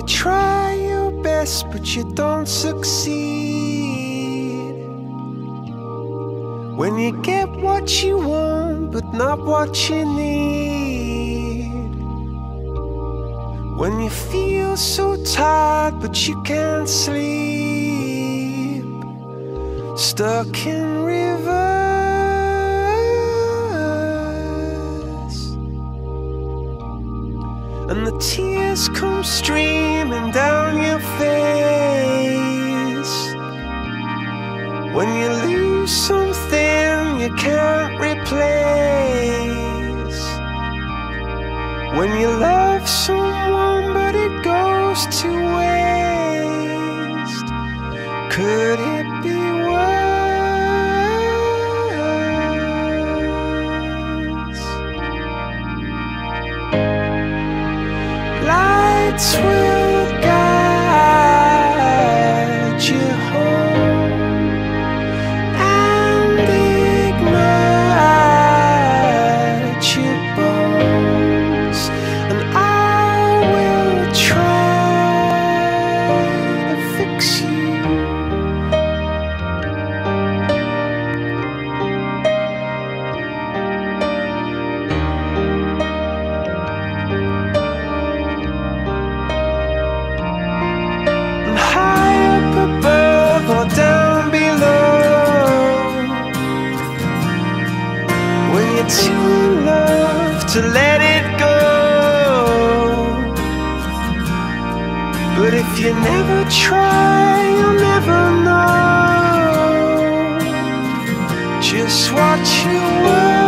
try your best but you don't succeed. When you get what you want but not what you need. When you feel so tired but you can't sleep. Stuck in reverse, and the tears come streaming down your face. When you lose something you can't replace. When you love someone but it goes to waste. Could it be worse? Lights will guide you home and ignite your bones, and I will try to fix you. Or down below, when you're too in love to let it go. But if you never try, you'll never know just what you were.